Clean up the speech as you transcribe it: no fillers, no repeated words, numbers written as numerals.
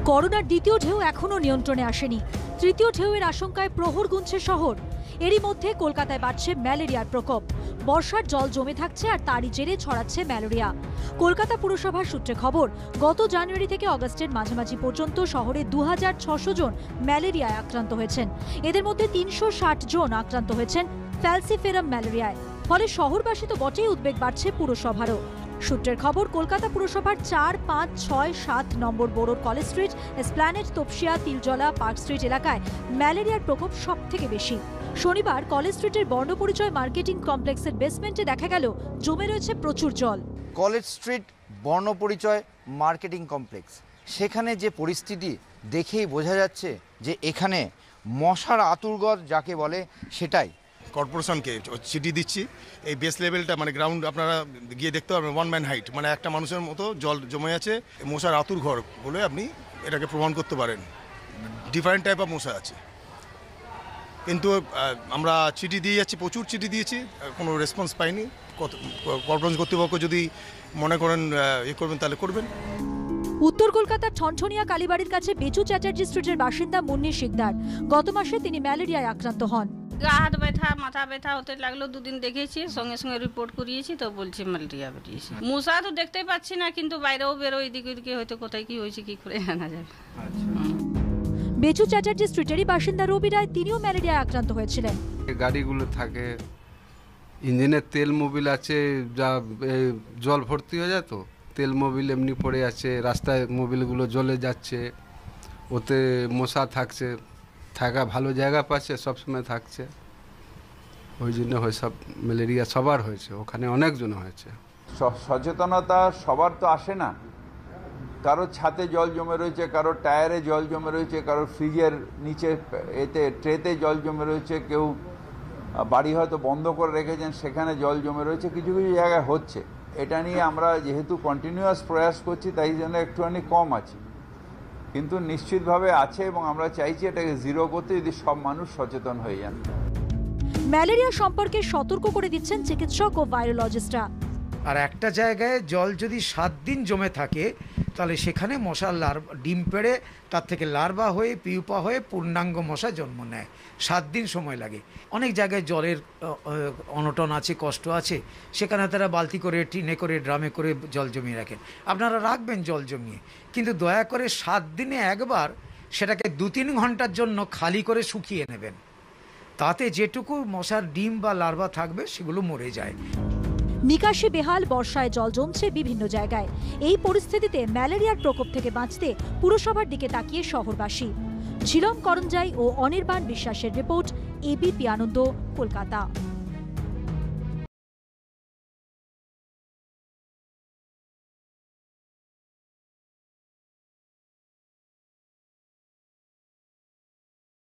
করোনার দ্বিতীয় ঢেউ এখনো নিয়ন্ত্রণে আসেনি। তৃতীয় ঢেউয়ের আশঙ্কায় প্রহর গুনছে শহর। এরই মধ্যে কলকাতায় বাড়ছে ম্যালেরিয়ার প্রকোপ। বর্ষার জল জমে থাকছে আর তারই জেরে ছড়াচ্ছে ম্যালেরিয়া। কলকাতা পুরসভার সূত্রে খবর, গত জানুয়ারি থেকে অগস্টের মাঝামাঝি পর্যন্ত শহরে 2600 জন ম্যালেরিয়ায় আক্রান্ত হয়েছেন। এদের মধ্যে 360 জন আক্রান্ত হয়েছেন ফ্যালসিফেরাম ম্যালেরিয়ায়। ফলে শহরবাসী তো বটেই, উদ্বেগ বাড়ছে পুরসভারও। সূত্রের খবর, কলকাতা পুরসভার 4, 5, 6, 7 নম্বর বোরোর College Street, Esplanade, Topsia, Tiljala, Park Street এলাকায় ম্যালেরিয়ার প্রকোপ সব থেকে বেশি। শনিবার কলেজ স্ট্রিটের বর্ণপরিচয় মার্কেটিং কমপ্লেক্সের বেসমেন্টে দেখা গেল জমে রয়েছে প্রচুর জল। College Street Barnaparichay marketing complex, সেখানে যে পরিস্থিতি দেখেই বোঝা যাচ্ছে যে এখানে মশার আতুরঘর যাকে বলে সেটাই। কর্পোরেশনকে চিঠি দিচ্ছি, এই বেস লেভেলটা মানে গ্রাউন্ড আপনারা গিয়ে দেখতে পারবেন, 1 ম্যান হাইট, মানে একটা মানুষের মতো জল জমে আছে। মশার আতুর ঘর বলে আপনি এটাকে প্রমাণ করতে পারেন। ডিফারেন্ট টাইপ অফ মশা আছে, কিন্তু আমরা চিঠি দিয়ে যাচ্ছি, প্রচুর চিঠি দিয়েছি, কোনো রেসপন্স পাইনি। কর্পোরেশন কর্তৃপক্ষ যদি মনে করেন করবেন তাহলে করবেন। উত্তর কলকাতার ঠনঠনিয়া কালীবাড়ির কাছে বেচু চ্যাটার্জি স্ট্রিটের বাসিন্দা মুন্নি শিকদার। গত মাসে তিনি ম্যালেরিয়ায় আক্রান্ত হন। গা হাত ব্যথা, মাথা ব্যথা হতে লাগলো, 2 দিন দেখেছি, সঙ্গে সঙ্গে রিপোর্ট করিয়েছি, তো বলছি ম্যালেরিয়া বেরিয়েছে। মশা তো দেখতেই পাচ্ছি না, কিন্তু বাইরেও বেরো, এদিকে ওদিকে হয়তো কোথায় কি হয়েছে কি করে জানা যাবে। বেচু চ্যাটার্জি স্ট্রিটেরই বাসিন্দা রবি রায়, তিনিও ম্যালেরিয়ায় আক্রান্ত হয়েছিলেন। গাড়িগুলো থাকে, ইঞ্জিনের তেল মোবিল আছে, যা জল ভর্তি হয়ে যায়, তো তেল মোবিল এমনি পড়ে আছে, রাস্তায় মোবিলগুলো জ্বলে যাচ্ছে, ওতে মশা থাকছে, থাকা ভালো জায়গা পাচ্ছে, সবসময় থাকছে, ওই জন্য হয় সব ম্যালেরিয়া সবার হয়েছে, ওখানে অনেকজন হয়েছে। সচেতনতা সবার তো আসে না, কারো ছাদে জল জমে রয়েছে, কারো টায়ারে জল জমে রয়েছে, কারো ফ্রিজের নিচে এতে ট্রেতে জল জমে রয়েছে, কেউ বাড়ি হয়তো বন্ধ করে রেখেছেন, সেখানে জল জমে রয়েছে, কিছু কিছু জায়গায় হচ্ছে। এটা নিয়ে আমরা যেহেতু কন্টিনিউয়াস প্রয়াস করছি, তাই জন্য একটুখানি কম আছে, কিন্তু নিশ্চিতভাবে আছে, এবং আমরা চাইছি এটাকে জিরো করতে, যদি সব মানুষ সচেতন হয়ে যান। ম্যালেরিয়া সম্পর্কে সতর্ক করে দিচ্ছেন চিকিৎসক ও ভাইরোলজিস্টরা। আর একটা জায়গায় জল যদি 7 দিন জমে থাকে, তাহলে সেখানে মশার ডিম পেড়ে তার থেকে লার্ভা হয়ে পিউপা হয়ে পূর্ণাঙ্গ মশা জন্ম নেয়। 7 দিন সময় লাগে। অনেক জায়গায় জলের অনটন আছে, কষ্ট আছে, সেখানে তারা বালতি করে, টিনে করে, ড্রামে করে জল জমিয়ে রাখেন। আপনারা রাখবেন জল জমিয়ে, কিন্তু দয়া করে 7 দিনে একবার সেটাকে 2-3 ঘন্টার জন্য খালি করে শুকিয়ে নেবেন। তাতে যেটুকু মশার ডিম বা লার্ভা থাকবে সেগুলো মরে যায়। নিকাশি বেহাল, বর্ষায় জল জমছে বিভিন্ন জায়গায়। এই পরিস্থিতিতে ম্যালেরিয়ার প্রকোপ থেকে বাঁচতে পুরসভার দিকে তাকিয়ে শহরবাসী। ঝিলম করঞ্জাই ও অনির্বাণ বিশ্বাসের রিপোর্ট, এবিপি আনন্দ, কলকাতা।